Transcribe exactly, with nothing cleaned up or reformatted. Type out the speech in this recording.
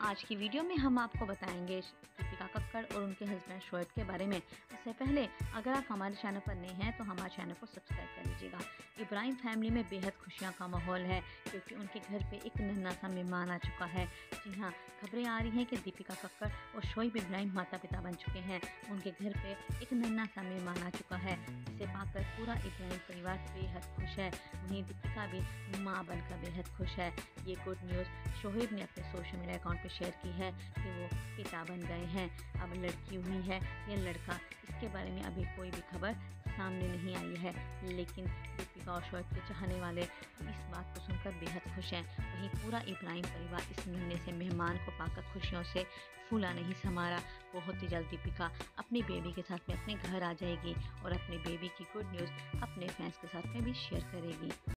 आज की वीडियो में हम आपको बताएंगे दीपिका कक्कड़ और उनके हस्बैंड शोएब के बारे में। उससे पहले अगर आप हमारे चैनल पर नए हैं तो हमारे चैनल को सब्सक्राइब कर लीजिएगा। इब्राहिम फैमिली में बेहद खुशियां का माहौल है क्योंकि उनके घर पे एक नन्हा सा मेहमान आ चुका है। जी हाँ, खबरें आ रही हैं कि दीपिका कक्कड़ और शोएब इब्राहिम माता पिता बन चुके हैं। उनके घर पे एक नन्हा सा मेहमान आ चुका है, जिसे पाकर पूरा इब्राहिम परिवार बेहद खुश है। वहीं दीपिका भी माँ बनकर बेहद खुश है। ये गुड न्यूज़ शोएब ने अपने सोशल मीडिया अकाउंट पर शेयर की है कि वो पिता बन गए हैं। अब लड़की हुई है या लड़का, इसके बारे में अभी कोई भी खबर सामने नहीं आई है, लेकिन दीपिका और शोएब के चाहने वाले इस बात को सुनकर बेहद खुश हैं। वहीं पूरा इब्राहिम परिवार इस नन्हे से मेहमान को पाकर खुशियों से फूला नहीं समारा। बहुत ही जल्द दीपिका अपनी बेबी के साथ में अपने घर आ जाएगी और अपने बेबी की गुड न्यूज़ अपने फैंस के साथ में भी शेयर करेगी।